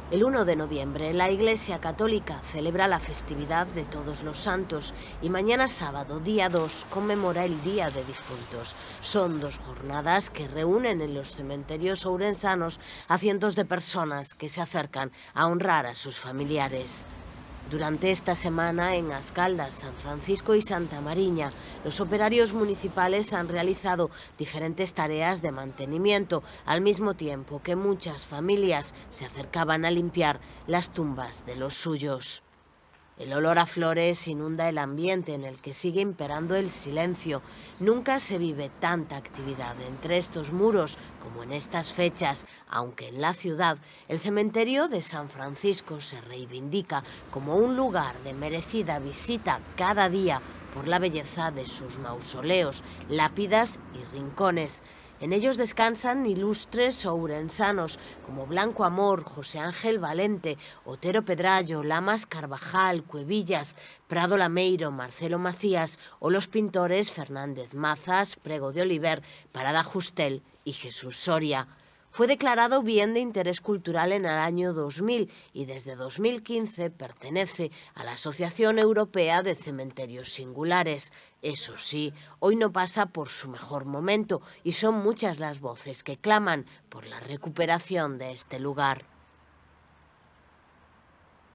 El 1 de noviembre, la Iglesia Católica celebra la festividad de Todos los Santos y mañana sábado, día 2, conmemora el Día de Difuntos. Son dos jornadas que reúnen en los cementerios ourensanos a cientos de personas que se acercan a honrar a sus familiares. Durante esta semana, en As Caldas, San Francisco y Santa Mariña, los operarios municipales han realizado diferentes tareas de mantenimiento, al mismo tiempo que muchas familias se acercaban a limpiar las tumbas de los suyos. El olor a flores inunda el ambiente en el que sigue imperando el silencio. Nunca se vive tanta actividad entre estos muros como en estas fechas, aunque en la ciudad el cementerio de San Francisco se reivindica como un lugar de merecida visita cada día por la belleza de sus mausoleos, lápidas y rincones. En ellos descansan ilustres ourensanos como Blanco Amor, José Ángel Valente, Otero Pedrallo, Lamas Carvajal, Cuevillas, Prado Lameiro, Marcelo Macías o los pintores Fernández Mazas, Prego de Oliver, Parada Justel y Jesús Soria. Fue declarado Bien de Interés Cultural en el año 2000 y desde 2015 pertenece a la Asociación Europea de Cementerios Singulares. Eso sí, hoy no pasa por su mejor momento y son muchas las voces que claman por la recuperación de este lugar.